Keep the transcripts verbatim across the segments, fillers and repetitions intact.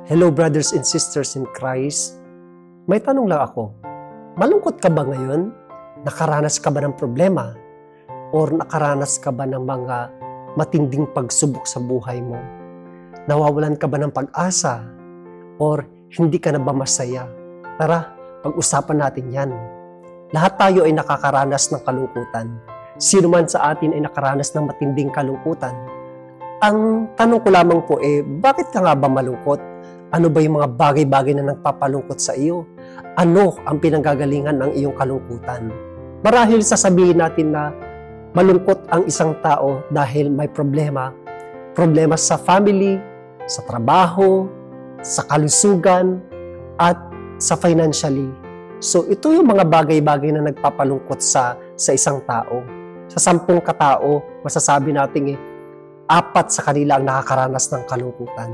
Hello brothers and sisters in Christ. May tanong lang ako. Malungkot ka ba ngayon? Nakaranas ka ba ng problema? Or nakaranas ka ba ng mga matinding pagsubok sa buhay mo? Nawawalan ka ba ng pag-asa? Or hindi ka na ba masaya? Tara, pag-usapan natin yan. Lahat tayo ay nakakaranas ng kalungkutan. Sino man sa atin ay nakaranas ng matinding kalungkutan. Ang tanong ko lamang po eh, bakit ka nga ba malungkot? Ano ba yung mga bagay-bagay na nagpapalungkot sa iyo? Ano ang pinanggagalingan ng iyong kalungkutan? Marahil sasabihin natin na malungkot ang isang tao dahil may problema. Problema sa family, sa trabaho, sa kalusugan, at sa financially. So ito yung mga bagay-bagay na nagpapalungkot sa, sa isang tao. Sa sampung katao, masasabi natin eh, apat sa kanila ang nakakaranas ng kalungkutan.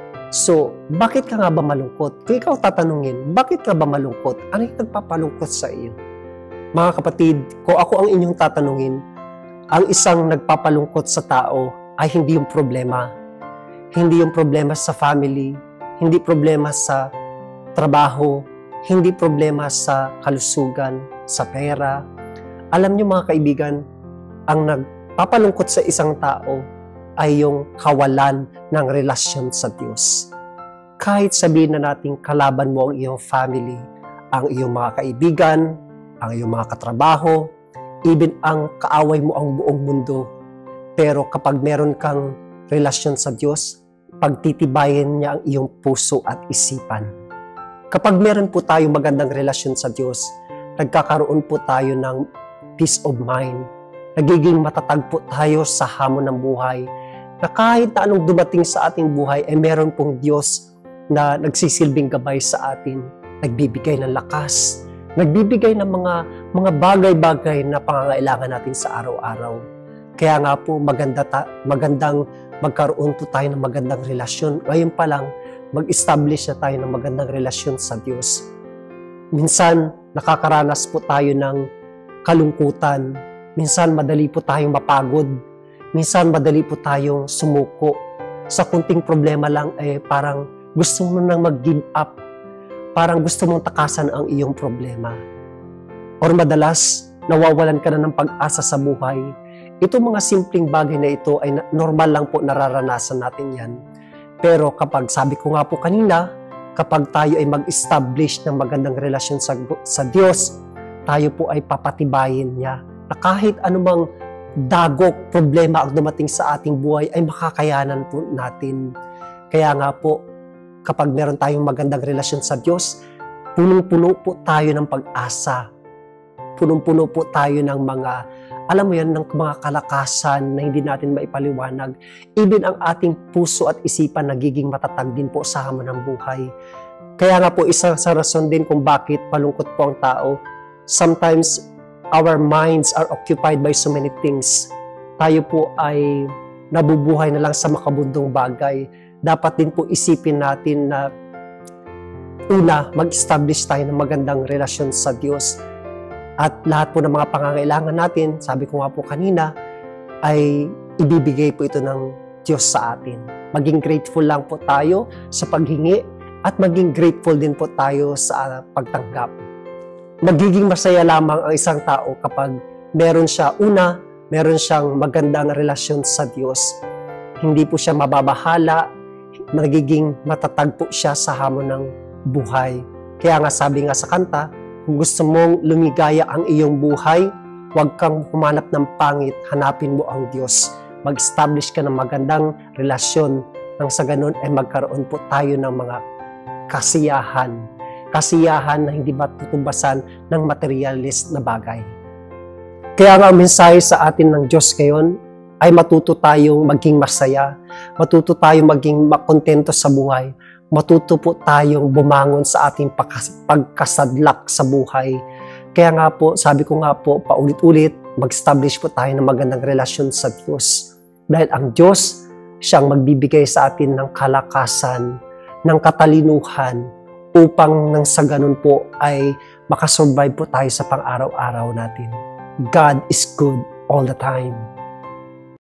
So, bakit ka nga ba malungkot? Kung ikaw tatanungin, bakit ka ba malungkot? Ano yung nagpapalungkot sa iyo? Mga kapatid, kung ako ang inyong tatanungin, ang isang nagpapalungkot sa tao ay hindi yung problema. Hindi yung problema sa family, hindi problema sa trabaho, hindi problema sa kalusugan, sa pera. Alam niyo mga kaibigan, ang nagpapalungkot sa isang tao ay yung kawalan ng relasyon sa Diyos. Kahit sabihin na natin kalaban mo ang iyong family, ang iyong mga kaibigan, ang iyong mga katrabaho, even ang kaaway mo ang buong mundo. Pero kapag meron kang relasyon sa Diyos, pagtitibayin niya ang iyong puso at isipan. Kapag meron po tayong magandang relasyon sa Diyos, nagkakaroon po tayo ng peace of mind. Nagiging matatag po tayo sa hamon ng buhay, na kahit na anong dumating sa ating buhay, ay meron pong Diyos na nagsisilbing gabay sa atin, nagbibigay ng lakas, nagbibigay ng mga mga bagay-bagay na pangangailangan natin sa araw-araw. Kaya nga po, maganda ta, magandang magkaroon po tayo ng magandang relasyon. Ngayon pa lang, mag-establish na tayo ng magandang relasyon sa Diyos. Minsan, nakakaranas po tayo ng kalungkutan. Minsan, madali po tayong mapagod. Minsan, madali po tayong sumuko. Sa kunting problema lang, eh, parang gusto mo nang mag-give up. Parang gusto mong takasan ang iyong problema. Or madalas, nawawalan ka na ng pag-asa sa buhay. Itong mga simpleng bagay na ito ay normal lang po nararanasan natin yan. Pero kapag, sabi ko nga po kanina, kapag tayo ay mag-establish ng magandang relasyon sa, sa Diyos, tayo po ay papatibayin niya na kahit anumang dagok, problema ang dumating sa ating buhay ay makakayanan po natin. Kaya nga po, kapag meron tayong magandang relasyon sa Diyos, punong-puno po tayo ng pag-asa. Punong-puno po tayo ng mga, alam mo yan, ng mga kalakasan na hindi natin maipaliwanag. Even ang ating puso at isipan nagiging matatag din po sa hamon ng buhay. Kaya nga po, isa sa rason din kung bakit malungkot po ang tao. Sometimes, our minds are occupied by so many things. Tayo po ay nabubuhay na lang sa makabundong bagay. Dapat din po isipin natin na una, mag-establish tayo ng magandang relasyon sa Diyos. At lahat po ng mga pangangailangan natin, sabi ko nga po kanina, ay ibibigay po ito ng Diyos sa atin. Maging grateful lang po tayo sa paghingi at maging grateful din po tayo sa pagtanggap. Magiging masaya lamang ang isang tao kapag meron siya, una, meron siyang magandang relasyon sa Diyos. Hindi po siya mababahala, magiging matatag po siya sa hamon ng buhay. Kaya nga sabi nga sa kanta, kung gusto mong lumigaya ang iyong buhay, huwag kang humanap ng pangit, hanapin mo ang Diyos. Mag-establish ka ng magandang relasyon, nang sa ganun ay magkaroon po tayo ng mga kasiyahan. Kasiyahan na hindi matutumbasan ng materialist na bagay. Kaya nga ang mensahe sa atin ng Diyos ngayon ay matuto tayong maging masaya, matuto tayong maging makontento sa buhay, matuto po tayong bumangon sa ating pagkasadlak sa buhay. Kaya nga po, sabi ko nga po, paulit-ulit, mag-establish po tayo ng magandang relasyon sa Diyos. Dahil ang Diyos, siyang magbibigay sa atin ng kalakasan, ng katalinuhan, upang nang sa ganun po ay makasurvive po tayo sa pang-araw-araw natin. God is good all the time.